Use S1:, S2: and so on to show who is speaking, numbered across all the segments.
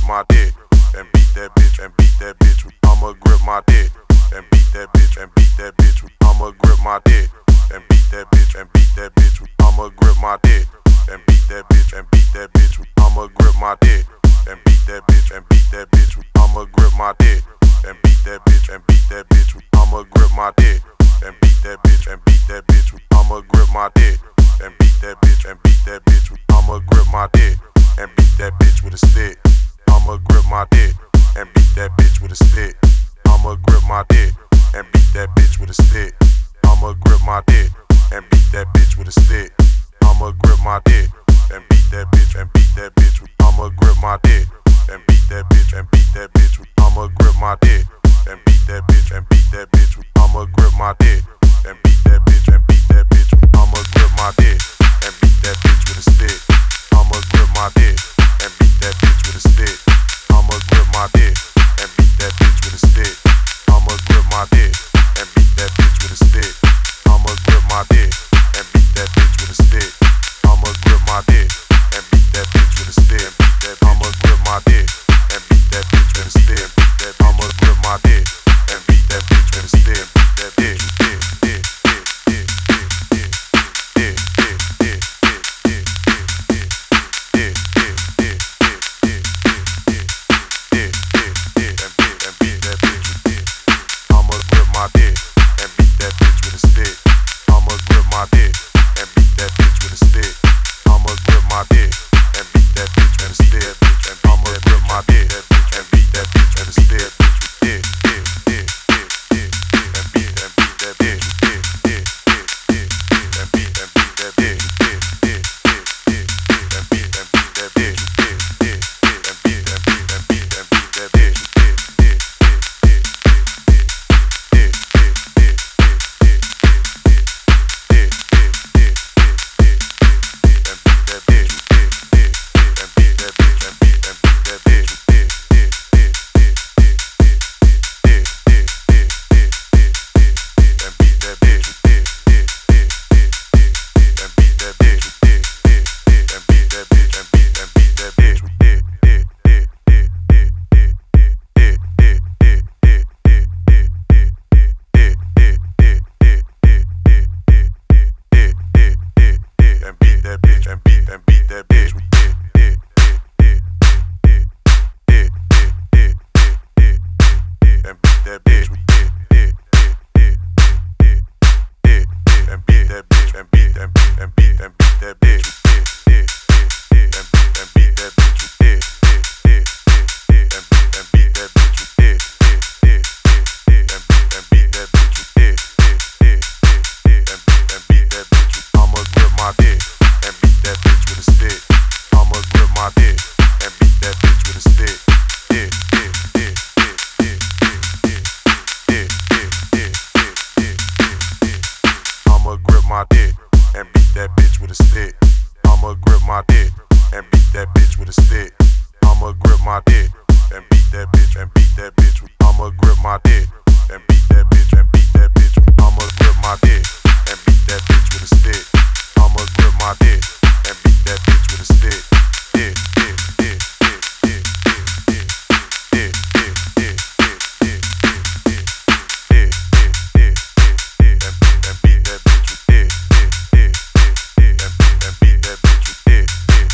S1: my dick and beat that bitch and beat that bitch. I'ma grip my dick and beat that bitch and beat that bitch. I'ma grip my dick and beat that bitch and beat that bitch. I'ma grip my dick and beat that bitch and beat that bitch. I'ma grip my dick and beat that bitch and beat that bitch. I'ma grip my dick and beat that bitch and beat that bitch. I'ma grip my dick and beat that bitch and beat that bitch. I'ma grip my dick and beat that bitch and beat that bitch. I'ma grip my dick and beat that bitch with a stick. I'ma grip my dick and beat that bitch with a stick. I'ma grip my dick and beat that bitch with a stick. I'ma grip my dick and beat that bitch with a stick. I'ma grip my dick and beat that bitch and beat that bitch. I'ma grip my dick and beat that bitch and beat that bitch. I'ma grip my dick and beat that bitch and beat that bitch. I'ma grip my dick and beat that bitch and beat that bitch. I'ma grip my dick and beat that bitch with a stick. I'ma grip my dick and beat that bitch with a stick. I'ma grip my dick and beat that bitch with a stick. I'ma grip my dick and beat that bitch with a stick. I'ma grip my dick and beat that bitch with a stick. I'ma grip my dick and beat that bitch with a stick. I'ma grip my dick and beat that bitch with a stick. I'ma grip my dick and beat that bitch with a stick. That bitch.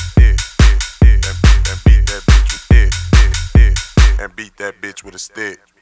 S1: Beat that bitch with a stick.